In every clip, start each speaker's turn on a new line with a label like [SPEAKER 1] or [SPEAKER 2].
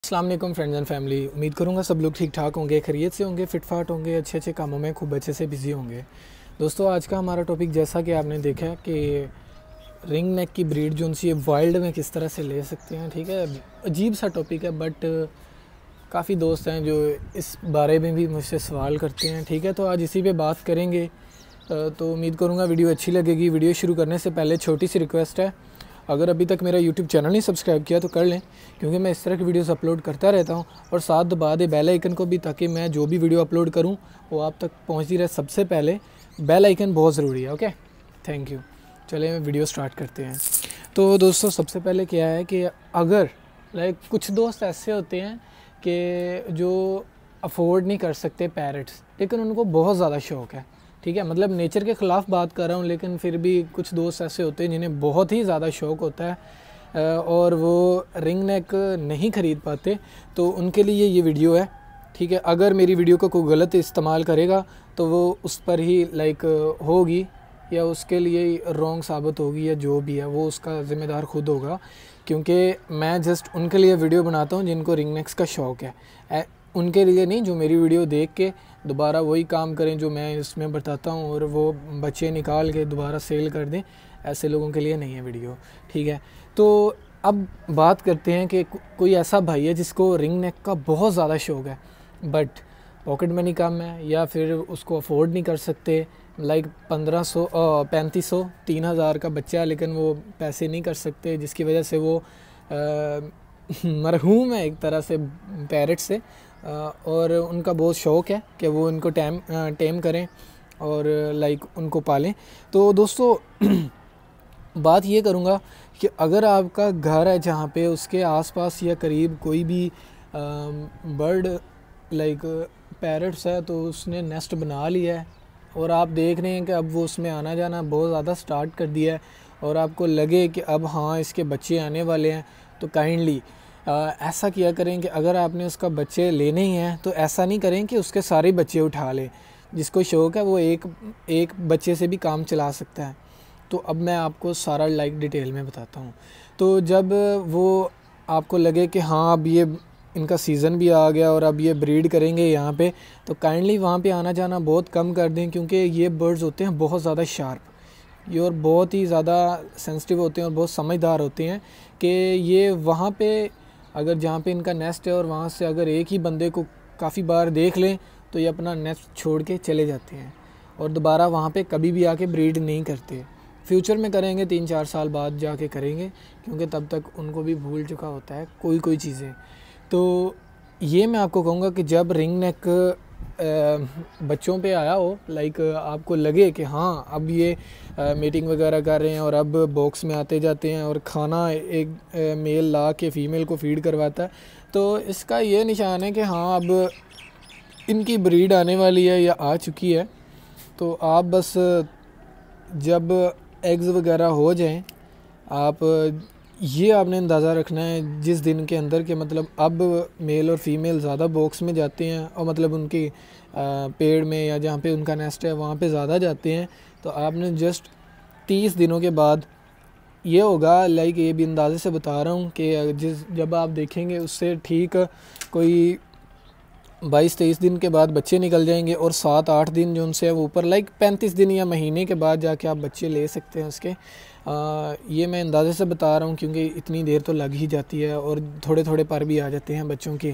[SPEAKER 1] अस्सलाम वालेकुम friends and family. उम्मीद करूँगा सब लोग ठीक ठाक होंगे, खैरियत से होंगे, फिट फाट होंगे, अच्छे अच्छे कामों में खूब अच्छे से बिजी होंगे। दोस्तों, आज का हमारा टॉपिक जैसा कि आपने देखा है कि रिंग नेक की ब्रीड जो उनसी वाइल्ड में किस तरह से ले सकते हैं। ठीक है, अजीब सा टॉपिक है बट काफ़ी दोस्त हैं जो इस बारे में भी मुझसे सवाल करते हैं। ठीक है, तो आज इसी पे बात करेंगे। तो उम्मीद करूँगा वीडियो अच्छी लगेगी। वीडियो शुरू करने से पहले छोटी सी रिक्वेस्ट है, अगर अभी तक मेरा यूट्यूब चैनल नहीं सब्सक्राइब किया तो कर लें, क्योंकि मैं इस तरह की वीडियोस अपलोड करता रहता हूं। और साथ दबा दे बेल आइकन को भी, ताकि मैं जो भी वीडियो अपलोड करूं वो आप तक पहुंचती रहे सबसे पहले। बेल आइकन बहुत ज़रूरी है। Okay, thank you. चलिए वीडियो स्टार्ट करते हैं। तो दोस्तों, सबसे पहले क्या है कि अगर कुछ दोस्त ऐसे होते हैं कि जो अफोर्ड नहीं कर सकते पैरट्स, लेकिन उनको बहुत ज़्यादा शौक़ है। ठीक है, मतलब नेचर के ख़िलाफ़ बात कर रहा हूँ, लेकिन फिर भी कुछ दोस्त ऐसे होते हैं जिन्हें बहुत ही ज़्यादा शौक़ होता है और वो रिंग नेक नहीं ख़रीद पाते, तो उनके लिए ये वीडियो है। ठीक है, अगर मेरी वीडियो को कोई गलत इस्तेमाल करेगा तो वो उस पर ही होगी, या उसके लिए रॉन्ग साबित होगी, या जो भी है वो उसका ज़िम्मेदार खुद होगा। क्योंकि मैं जस्ट उनके लिए वीडियो बनाता हूँ जिनको रिंग नेक्स का शौक़ है, उनके लिए नहीं जो मेरी वीडियो देख के दोबारा वही काम करें जो मैं इसमें बताता हूँ और वो बच्चे निकाल के दोबारा सेल कर दें। ऐसे लोगों के लिए नहीं है वीडियो। ठीक है, तो अब बात करते हैं कि कोई ऐसा भाई है जिसको रिंग नेक का बहुत ज़्यादा शौक़ है, बट पॉकेट मनी कम है, या फिर उसको अफोर्ड नहीं कर सकते। 1500 3500 3000 का बच्चा है, लेकिन वो पैसे नहीं कर सकते, जिसकी वजह से वो मरहूम है एक तरह से पैरट से। और उनका बहुत शौक़ है कि वो इनको टेम करें और उनको पालें। तो दोस्तों बात ये करूँगा कि अगर आपका घर है जहाँ पे उसके आसपास या करीब कोई भी बर्ड पैरट्स है, तो उसने नेस्ट बना लिया है और आप देख रहे हैं कि अब वो उसमें आना जाना बहुत ज़्यादा स्टार्ट कर दिया है, और आपको लगे कि अब हाँ इसके बच्चे आने वाले हैं, तो काइंडली ऐसा किया करें कि अगर आपने उसका बच्चे लेने ही हैं तो ऐसा नहीं करें कि उसके सारे बच्चे उठा ले। जिसको शौक़ है वो एक बच्चे से भी काम चला सकता है। तो अब मैं आपको सारा डिटेल में बताता हूँ। तो जब वो आपको लगे कि हाँ अब ये इनका सीज़न भी आ गया और अब ये ब्रीड करेंगे यहाँ पे, तो काइंडली वहाँ पे आना जाना बहुत कम कर दें, क्योंकि ये बर्ड्स होते हैं बहुत ज़्यादा शार्प, ये और बहुत ही ज़्यादा सेंसिटिव होते हैं और बहुत समझदार होते हैं कि ये वहाँ पे अगर जहाँ पे इनका नेस्ट है और वहाँ से अगर एक ही बंदे को काफ़ी बार देख लें तो ये अपना नेस्ट छोड़ के चले जाते हैं और दोबारा वहाँ पे कभी भी आके ब्रीड नहीं करते। फ्यूचर में करेंगे, 3-4 साल बाद जाके करेंगे, क्योंकि तब तक उनको भी भूल चुका होता है कोई चीज़ें। तो ये मैं आपको कहूँगा कि जब रिंग नेक बच्चों पे आया हो, आपको लगे कि हाँ अब ये मीटिंग वगैरह कर रहे हैं और अब बॉक्स में आते जाते हैं और खाना एक मेल ला के फ़ीमेल को फीड करवाता है, तो इसका ये निशान है कि हाँ अब इनकी ब्रीड आने वाली है या आ चुकी है। तो आप बस जब एग्स वगैरह हो जाएं, आप ये आपने अंदाज़ा रखना है जिस दिन के अंदर के मतलब अब मेल और फीमेल ज़्यादा बॉक्स में जाते हैं, और मतलब उनकी पेड़ में या जहाँ पे उनका नेस्ट है वहाँ पे ज़्यादा जाते हैं, तो आपने जस्ट 30 दिनों के बाद ये होगा। ये भी अंदाज़े से बता रहा हूँ कि जब आप देखेंगे उससे ठीक कोई 22-23 दिन के बाद बच्चे निकल जाएंगे, और 7-8 दिन जो उनसे है वो ऊपर 35 दिन या महीने के बाद जाके आप बच्चे ले सकते हैं उसके। ये मैं अंदाज़े से बता रहा हूँ क्योंकि इतनी देर तो लग ही जाती है और थोड़े थोड़े पर भी आ जाते हैं बच्चों के।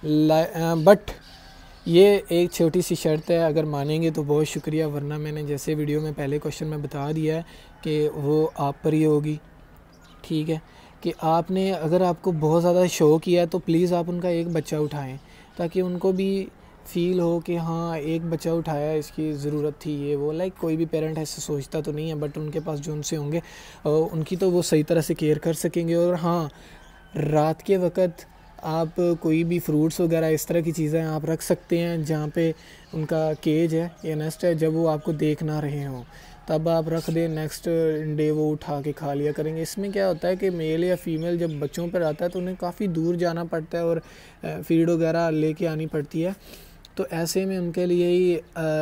[SPEAKER 1] बट ये एक छोटी सी शर्त है, अगर मानेंगे तो बहुत शुक्रिया, वरना मैंने जैसे वीडियो में पहले क्वेश्चन में बता दिया है कि वो आप पर ही होगी। ठीक है, कि आपने अगर आपको बहुत ज़्यादा शौक़ किया है तो प्लीज़ आप उनका एक बच्चा उठाएं, ताकि उनको भी फ़ील हो कि हाँ एक बच्चा उठाया, इसकी ज़रूरत थी ये वो। कोई भी पेरेंट ऐसे सोचता तो नहीं है, बट उनके पास जो उनसे होंगे उनकी तो वो सही तरह से केयर कर सकेंगे। और हाँ, रात के वक़्त आप कोई भी फ्रूट्स वगैरह इस तरह की चीज़ें आप रख सकते हैं जहाँ पे उनका केज है या नेस्ट है, जब वो आपको देख ना रहे हों तब आप रख दें। नेक्स्ट डे वो उठा के खा लिया करेंगे। इसमें क्या होता है कि मेल या फीमेल जब बच्चों पर आता है तो उन्हें काफ़ी दूर जाना पड़ता है और फीड वगैरह लेके आनी पड़ती है, तो ऐसे में उनके लिए ही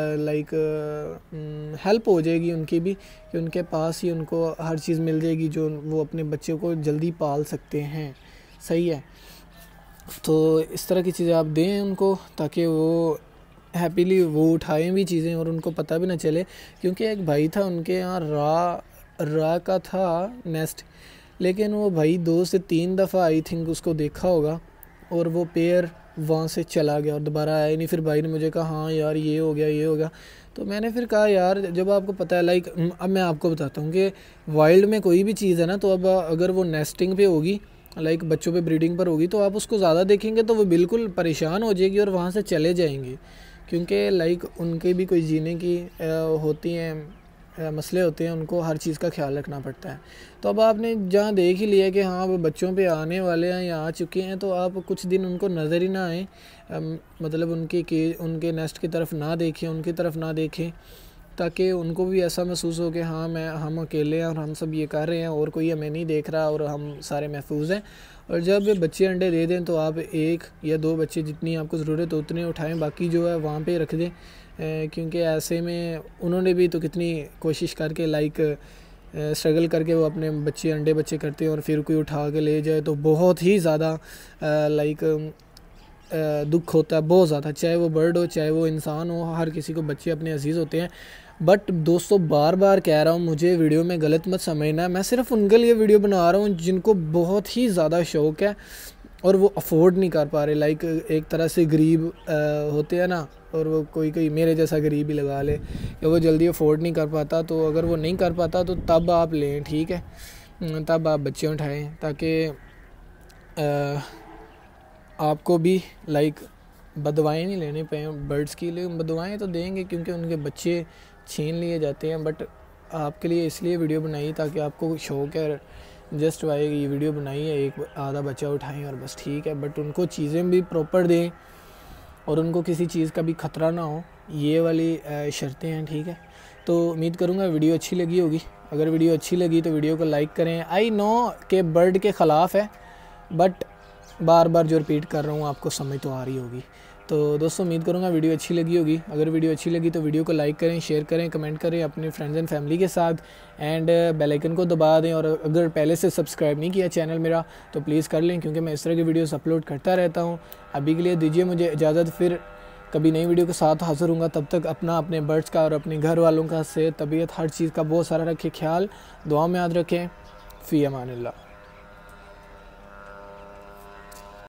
[SPEAKER 1] हेल्प हो जाएगी उनकी भी, कि उनके पास ही उनको हर चीज़ मिल जाएगी जो वो अपने बच्चे को जल्दी पाल सकते हैं। सही है। तो इस तरह की चीज़ें आप दें उनको, ताकि वो हैप्पीली वो उठाएं भी चीज़ें और उनको पता भी ना चले। क्योंकि एक भाई था उनके यहाँ रा का था नेस्ट, लेकिन वो भाई 2 से 3 दफ़ा आई थिंक उसको देखा होगा और वो पेयर वहाँ से चला गया और दोबारा आया नहीं। फिर भाई ने मुझे कहा हाँ यार ये हो गया ये हो गया। तो मैंने फिर कहा यार जब आपको पता है लाइक अब मैं आपको बताता हूँ कि वाइल्ड में कोई भी चीज़ है ना, तो अब अगर वो नेस्टिंग पे होगी लाइक बच्चों पे ब्रीडिंग पर होगी, तो आप उसको ज़्यादा देखेंगे तो वो बिल्कुल परेशान हो जाएगी और वहाँ से चले जाएंगे। क्योंकि लाइक उनके भी कोई जीने की होती हैं मसले होते हैं, उनको हर चीज़ का ख्याल रखना पड़ता है। तो अब आपने जहाँ देख ही लिया कि हाँ वो बच्चों पे आने वाले हैं या आ चुके हैं, तो आप कुछ दिन उनको नज़र ही ना आए, मतलब उनके नेस्ट की तरफ ना देखें, उनकी तरफ ना देखें, ताकि उनको भी ऐसा महसूस हो कि हाँ हम अकेले हैं और हम सब ये कर रहे हैं और कोई हमें नहीं देख रहा और हम सारे महफूज हैं। और जब बच्चे अंडे दे दें तो आप 1 या 2 बच्चे जितनी आपको ज़रूरत हो उतने उठाएं, बाकी जो है वहाँ पे रख दें। क्योंकि ऐसे में उन्होंने भी तो कितनी कोशिश करके लाइक स्ट्रगल करके वो अपने अंडे बच्चे करते हैं, और फिर कोई उठा के ले जाए तो बहुत ही ज़्यादा लाइक दुख होता है, बहुत ज़्यादा। चाहे वो बर्ड हो चाहे वो इंसान हो, हर किसी को बच्चे अपने अजीज़ होते हैं। बट दोस्तों बार बार कह रहा हूँ, मुझे वीडियो में गलत मत समझना, मैं सिर्फ उनके लिए वीडियो बना रहा हूँ जिनको बहुत ही ज़्यादा शौक़ है और वो अफोर्ड नहीं कर पा रहे। लाइक एक तरह से गरीब होते हैं ना, और वो कोई मेरे जैसा गरीब ही लगा ले कि वो जल्दी अफोर्ड नहीं कर पाता। तो अगर वो नहीं कर पाता तो तब आप लें, ठीक है, तब आप बच्चे उठाएँ, ताकि आपको भी लाइक बदवाएँ नहीं लेने पे बर्ड्स की। लिए बदवाएँ तो देंगे क्योंकि उनके बच्चे छीन लिए जाते हैं, बट आपके लिए इसलिए वीडियो बनाई ताकि आपको शौक़ है, जस्ट वाई ये वीडियो बनाई है, एक आधा बच्चा उठाएं और बस, ठीक है। बट उनको चीज़ें भी प्रॉपर दें और उनको किसी चीज़ का भी ख़तरा ना हो, ये वाली शर्तें हैं, ठीक है। तो उम्मीद करूँगा वीडियो अच्छी लगी होगी। अगर वीडियो अच्छी लगी तो वीडियो को लाइक करें। आई नो कि बर्ड के ख़िलाफ़ है, बट बार बार जो रिपीट कर रहा हूँ आपको समझ तो आ रही होगी। तो दोस्तों उम्मीद करूँगा वीडियो अच्छी लगी होगी। अगर वीडियो अच्छी लगी तो वीडियो को लाइक करें, शेयर करें, कमेंट करें अपने फ्रेंड्स एंड फैमिली के साथ, एंड बेल आइकन को दबा दें। और अगर पहले से सब्सक्राइब नहीं किया चैनल मेरा तो प्लीज़ कर लें, क्योंकि मैं इस तरह की वीडियोस अपलोड करता रहता हूँ। अभी के लिए दीजिए मुझे इजाज़त, फिर कभी नई वीडियो के साथ हाज़िर होऊंगा। तब तक अपने बर्ड्स का और अपने घर वालों का सेहत, तबीयत, हर चीज़ का बहुत सारा रखें ख्याल, दुआ में याद रखें। फ़ी अमानिल्लाह।